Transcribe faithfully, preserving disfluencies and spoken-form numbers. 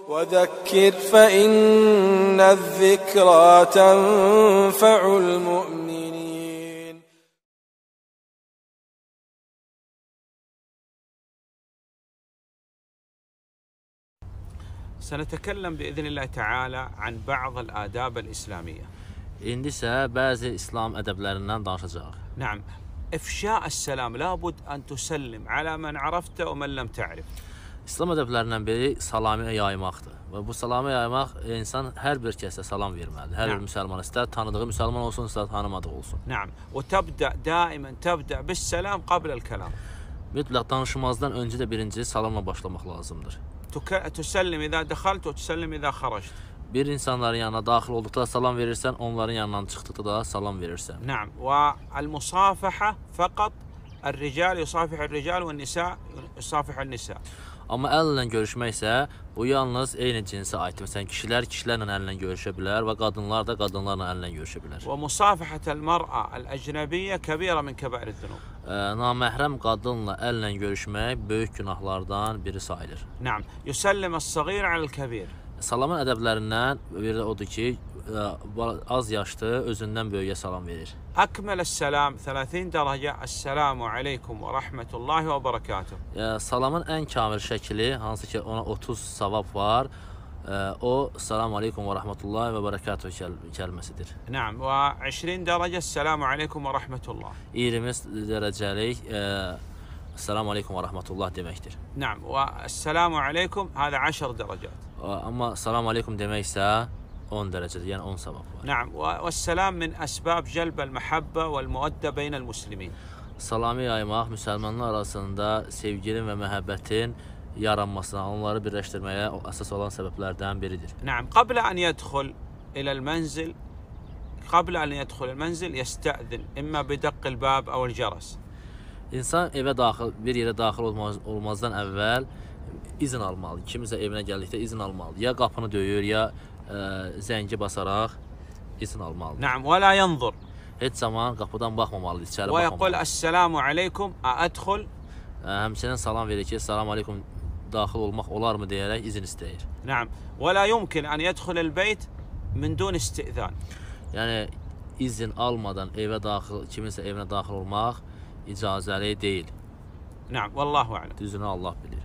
وذكر فإن الذكرى تنفع المؤمنين. سنتكلم بإذن الله تعالى عن بعض الآداب الإسلامية. İndi isə bəzi İslam ədəblərindən danışacağıq. نعم. إفشاء السلام لابد أن تسلم على من عرفت ومن لم تعرف. İslam ədəblərindən biri salamı yaymaqdır. Və bu salamı yaymaq insan hər bir kəsə salam verməlidir. Hər bir müsəlman, istər tanıdığı müsəlman olsun, istər tanımadığı olsun. نعم. وتبدأ دائما تبدأ بالسلام قبل الكلام. Mütləq danışmazdan öncə də birinci salamla başlamaq lazımdır. تسلم إذا دخلت وتسلم إذا خرجت. Bir insanların yanına daxil olduqda salam verirsən, onların yanından çıxdıqda da salam verirsən. نعم. والمصافحة فقط الرجال يصافح الرجال والنساء يصافح النساء. Amma əllə görüşmək isə bu yalnız eyni cinsə aiddir. Məsələn, kişilər kişilərlə əllə görüşə bilər və qadınlar da qadınlarla əllə görüşə bilər. ومصافحة المرأة الأجنبية كبيرة من كبائر الذنوب. Naməhrəm qadınla əllə görüşmək böyük günahlardan biri sayılır. نعم. يسلم الصغير على الكبير. Salamın ədəblərindən biri də odur ki, az yaşlı özündən böyüyə salam verir. أكمل السلام ثلاثين درجة. السلام عليكم ورحمة الله وبركاته. Salamın ən kamil şəkli, hansı ki ona otuz savab var, o Selamun Aleyküm və Rahmetullahi və Berekatuhu kəlməsidir. نعم. وعشرين درجة. السلام عليكم ورحمة الله. iyirmi dərəcəlik Selamun Aleyküm və Rahmetullah deməkdir. نعم. والسلام عليكم هذا عشر درجات. Amma Selamun Aleyküm demək isə on dərəcədir, yəni on savab var. نعم. والسلام من أسباب جلب المحبة والمودة بين المسلمين. Salamı yaymaq müsəlmanlar arasında sevginin və məhəbbətin yaranmasına, onları birləşdirməyə əsas olan səbəblərdən biridir. نعم. قبل أن يدخل إلى المنزل قبل أن يدخل المنزل يستأذن إما بدق الباب أو الجرس. İnsan evə daxil, bir yerə daxil olmaz, olmazdan əvvəl izin almalı. Kimisə evinə gəldikdə izin almalı. Ya qapını döyür, ya ə, zəngi basaraq izin almalı. نعم. ولا ينظر. Heç zaman qapıdan baxmamalıdır, içəri ويقول baxmamalıdır. السلام عليكم أدخل. Həmçinin salam verir ki, Selamun Aleyküm daxil olmaq olarmı deyərək izin istəyir. نعم. ولا يمكن أن يدخل البيت من دون استئذان. Yəni izin almadan evə daxil, kiminsə evinə daxil olmaq icazəli deyil. نعم. والله أعلم. Düzünü Allah bilir.